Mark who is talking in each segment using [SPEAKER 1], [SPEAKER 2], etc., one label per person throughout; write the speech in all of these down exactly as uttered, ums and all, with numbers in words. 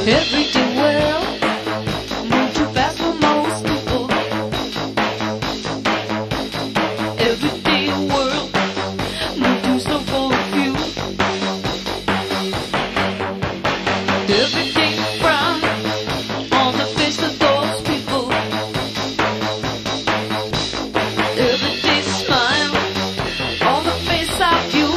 [SPEAKER 1] Everyday well, move too fast for most people. Everyday world, move too slow for a few. Everyday frown on the face of those people. Everyday smile on the face of you.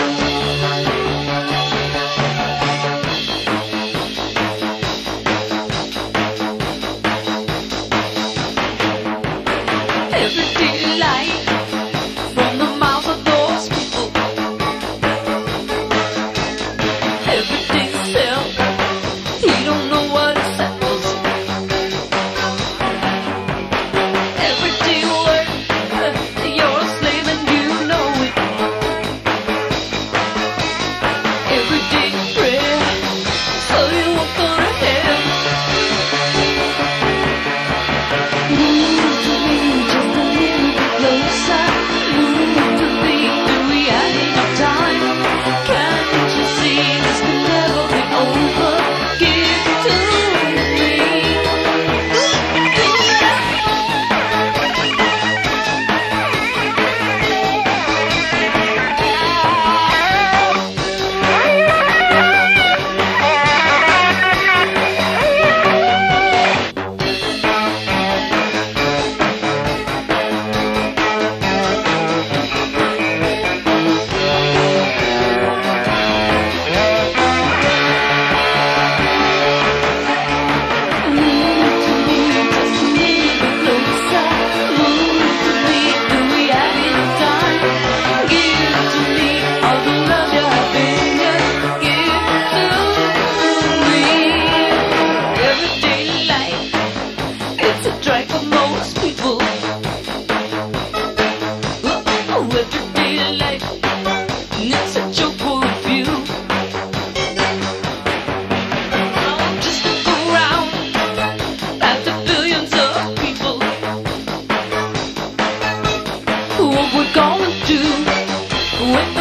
[SPEAKER 1] Everyday light from the mouth of those people. Everyday self, he don't know what it settles. Everyday work, you're a slave and you know it. Everyday prayer, so you won't go to hell. Move to me just a little bit closer. Move to me, do we have enough time? Can't you see this can never be over? Give it to me. Move to me just a little bit closer. Move to me, do we have enough time? Give to me all the love you have in you. Give to me. Everyday life, it's a drag for most people. Oh, everyday life, it's a joke for a few. Just look around at the billions of people. What we're gonna do when